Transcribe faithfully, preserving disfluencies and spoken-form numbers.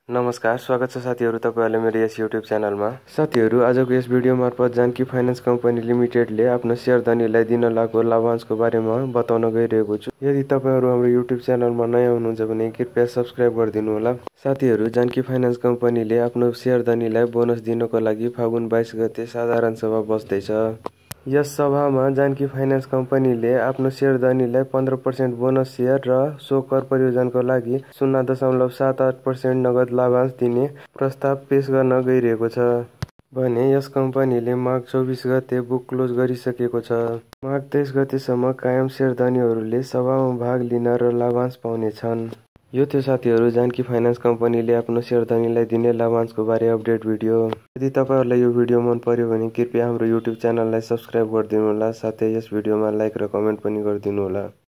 नमस्कार, स्वागत छ साथीहरू तपाईहरुले मेरो यस युट्युब च्यानलमा। साथीहरू, आजको यस भिडियो मार्फत जानकी फाइनान्स कम्पनी लिमिटेडले आफ्नो शेयर धनीलाई दिन लागेको लाभांशको बारेमा बताउन गइरहेको छु। यदि तपाईहरु हाम्रो युट्युब च्यानलमा नयाँ हुनुहुन्छ भने कृपया सब्स्क्राइब गरिदिनु होला। साथीहरू, जानकी फाइनान्स कम्पनीले आफ्नो शेयर धनीलाई बोनस दिनको लागि फागुन बाइस गते साधारण सभा बस्दैछ। यस सभामा जानकी फाइनान्स कम्पनीले आफ्नो शेयर धनीलाई पन्ध्र पर्सेन्ट बोनस शेयर र सो कर परियोजनाको लागि शून्य दशमलव सात आठ पर्सेन्ट नगद लाभांश दिने प्रस्ताव पेश गर्न गइरहेको छ भने यस कम्पनीले माघ चौबिस गते बुक क्लोज गरिसकेको छ। माघ तेइस गतेसम्म कायम शेयर धनीहरूले सभामा भाग लिन र लाभांश पाउनेछन्। यो थियो साथीहरू जानकी फाइनान्स कम्पनीले आफ्नो शेयर धनीलाई दिने लाभांशको बारे अपडेट भिडियो। यदि तपाईहरुलाई यो भिडियो मन पर्यो भने कृपया हाम्रो युट्युब च्यानललाई सब्स्क्राइब गरिदिनु होला, साथै यस भिडियोमा लाइक र कमेन्ट पनि गरिदिनु होला।